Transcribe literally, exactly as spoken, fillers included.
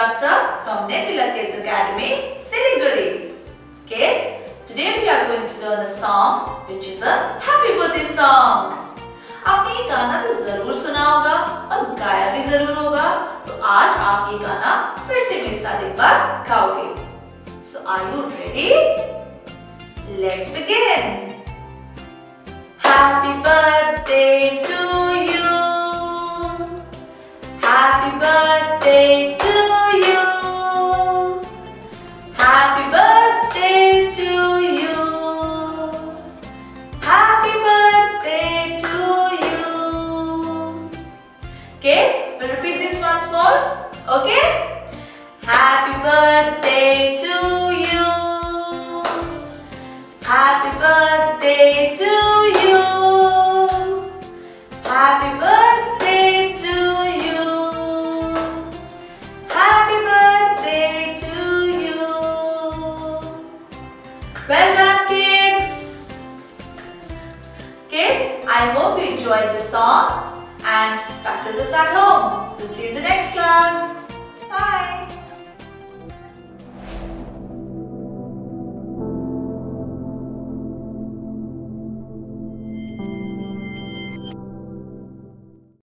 instructor from Nebula Kids Academy, Siliguri. Kids, today we are going to learn a song which is a happy birthday song. आपने ये गाना तो जरूर सुना होगा और गाया भी जरूर होगा, तो आज आप ये गाना फिर से मेरे साथ एक बार गाओगे. So are you ready? Let's begin. Happy birthday to you. Happy birthday to you. Happy birthday to you. Happy birthday to you. Kids, we'll repeat this once more. Okay? Happy birthday to you. Happy birthday to you. Happy birthday to you. Happy birthday to you. Well done, kids. Kids, I hope you enjoyed this song and practice this at home. We'll see you in the next class.